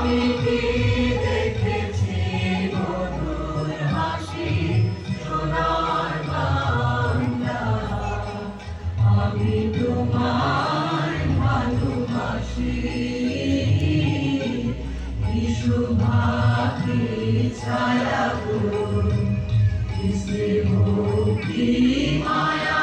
আমি কি দেখেছি মধুর হাসি সোনার বাংলা আমি তোমায় ভালোবাসি কি শুভাকি ছায়া গো কি স্নেহ কি মায়া